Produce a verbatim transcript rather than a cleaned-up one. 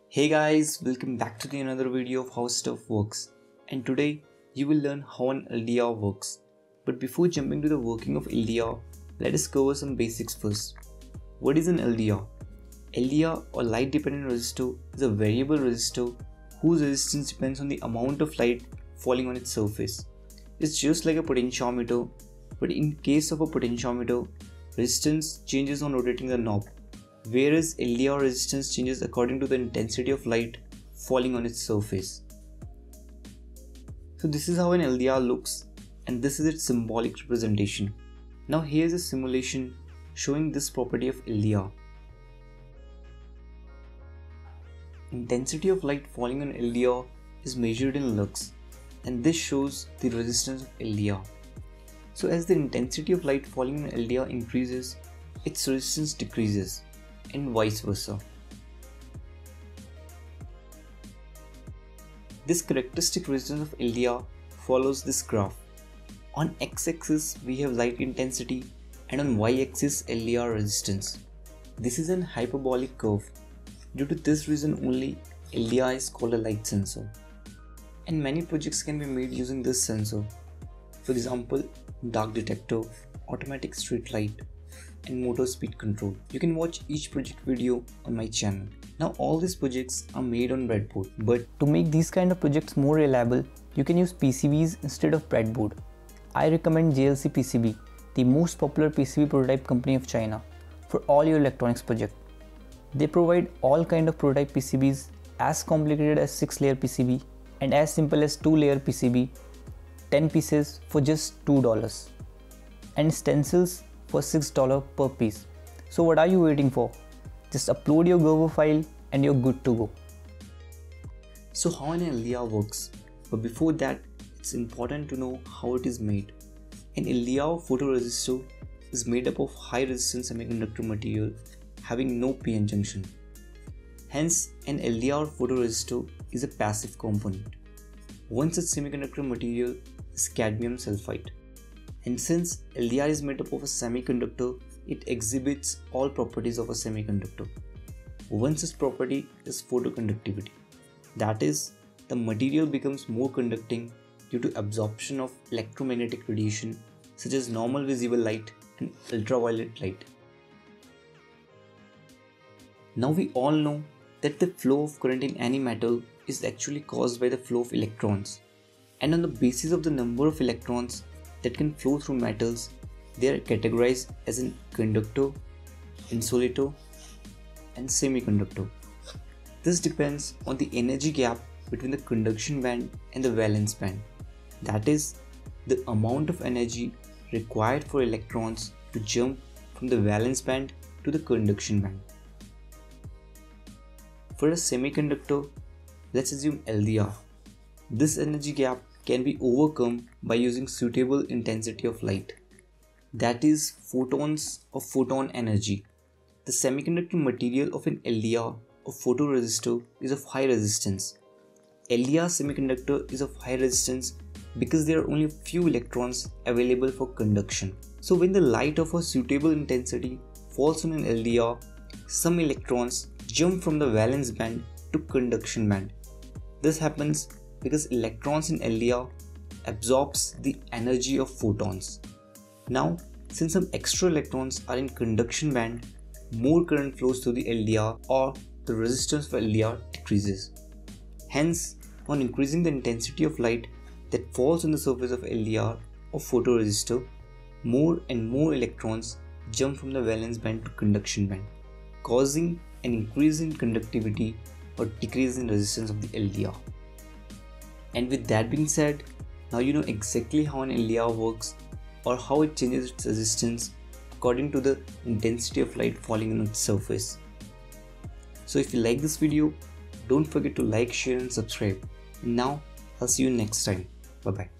Hey guys, welcome back to the another video of how stuff works, and today you will learn how an L D R works. But before jumping to the working of L D R, let us cover some basics first. What is an L D R? L D R or light dependent resistor is a variable resistor whose resistance depends on the amount of light falling on its surface. It's just like a potentiometer, but in case of a potentiometer, resistance changes on rotating the knob, whereas L D R resistance changes according to the intensity of light falling on its surface. So this is how an L D R looks, and this is its symbolic representation. Now here's a simulation showing this property of L D R. Intensity of light falling on L D R is measured in lux, and this shows the resistance of L D R. So as the intensity of light falling on L D R increases, its resistance decreases, and vice versa. This characteristic resistance of L D R follows this graph. On x-axis we have light intensity, and on y-axis L D R resistance. This is an hyperbolic curve. Due to this reason only, L D R is called a light sensor. And many projects can be made using this sensor. For example, dark detector, automatic street light, and motor speed control. You can watch each project video on my channel. Now all these projects are made on breadboard, but to make these kind of projects more reliable, you can use P C Bs instead of breadboard. I recommend J L C P C B, the most popular P C B prototype company of China, for all your electronics project. They provide all kind of prototype P C Bs, as complicated as six layer P C B and as simple as two layer P C B, ten pieces for just two dollars, and stencils for six dollars per piece. So what are you waiting for? Just upload your Gerber file and you're good to go. So how an L D R works? But before that, it's important to know how it is made. An L D R photoresistor is made up of high resistance semiconductor material having no P N junction. Hence, an L D R photoresistor is a passive component. One such semiconductor material is cadmium sulfide. And since L D R is made up of a semiconductor, it exhibits all properties of a semiconductor. One such property is photoconductivity. That is, the material becomes more conducting due to absorption of electromagnetic radiation such as normal visible light and ultraviolet light. Now we all know that the flow of current in any metal is actually caused by the flow of electrons. And on the basis of the number of electrons that can flow through metals, they are categorized as an conductor, insulator, and semiconductor. This depends on the energy gap between the conduction band and the valence band. That is, the amount of energy required for electrons to jump from the valence band to the conduction band. For a semiconductor, let's assume L D R. This energy gap can be overcome by using suitable intensity of light. That is, photons of photon energy. The semiconductor material of an L D R or photoresistor is of high resistance. L D R semiconductor is of high resistance because there are only a few electrons available for conduction. So when the light of a suitable intensity falls on an L D R, some electrons jump from the valence band to conduction band. This happens because electrons in L D R absorbs the energy of photons. Now, since some extra electrons are in conduction band, more current flows through the L D R, or the resistance for L D R decreases. Hence, on increasing the intensity of light that falls on the surface of L D R or photoresistor, more and more electrons jump from the valence band to conduction band, causing an increase in conductivity or decrease in resistance of the L D R. And with that being said, now you know exactly how an L D R works, or how it changes its resistance according to the intensity of light falling on its surface. So if you like this video, don't forget to like, share and subscribe. And now I'll see you next time. Bye bye.